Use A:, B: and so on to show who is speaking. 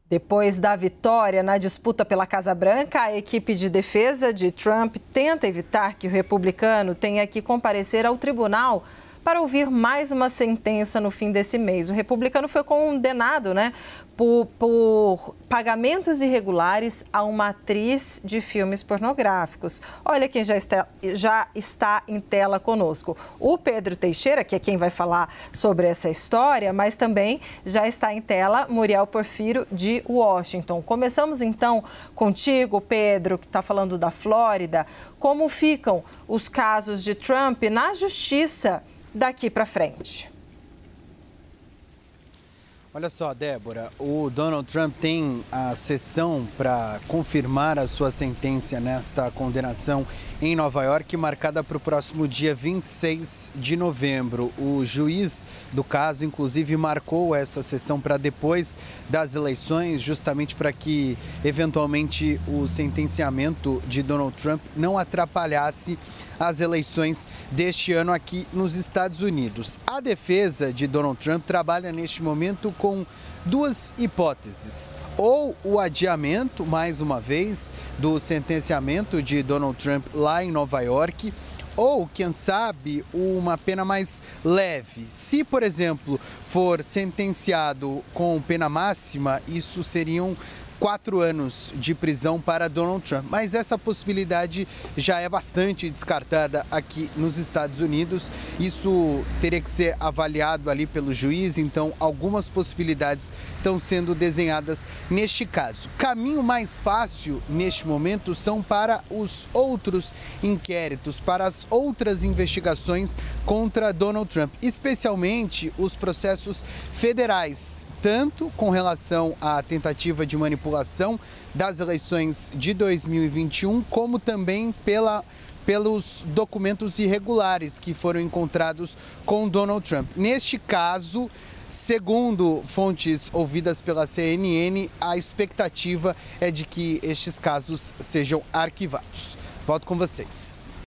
A: Depois da vitória na disputa pela Casa Branca, a equipe de defesa de Trump tenta evitar que o republicano tenha que comparecer ao tribunal para ouvir mais uma sentença no fim desse mês. O republicano foi condenado, por pagamentos irregulares a uma atriz de filmes pornográficos. Olha quem já está em tela conosco. O Pedro Teixeira, que é quem vai falar sobre essa história, mas também já está em tela Muriel Porfírio, de Washington. Começamos então contigo, Pedro, que está falando da Flórida. Como ficam os casos de Trump na justiça daqui para frente?
B: Olha só, Débora, o Donald Trump tem a sessão para confirmar a sua sentença nesta condenação em Nova York, marcada para o próximo dia 26 de novembro. O juiz do caso, inclusive, marcou essa sessão para depois das eleições, justamente para que, eventualmente, o sentenciamento de Donald Trump não atrapalhasse as eleições deste ano aqui nos Estados Unidos. A defesa de Donald Trump trabalha neste momento com duas hipóteses: ou o adiamento, mais uma vez, do sentenciamento de Donald Trump lá em Nova York, ou, quem sabe, uma pena mais leve. Se, por exemplo, for sentenciado com pena máxima, isso seriam 4 anos de prisão para Donald Trump. Mas essa possibilidade já é bastante descartada aqui nos Estados Unidos. Isso teria que ser avaliado ali pelo juiz, então algumas possibilidades estão sendo desenhadas neste caso. Caminho mais fácil neste momento são para os outros inquéritos, para as outras investigações contra Donald Trump, especialmente os processos federais, tanto com relação à tentativa de manipulação das eleições de 2021, como também pelos documentos irregulares que foram encontrados com Donald Trump. Neste caso, segundo fontes ouvidas pela CNN, a expectativa é de que estes casos sejam arquivados. Volto com vocês.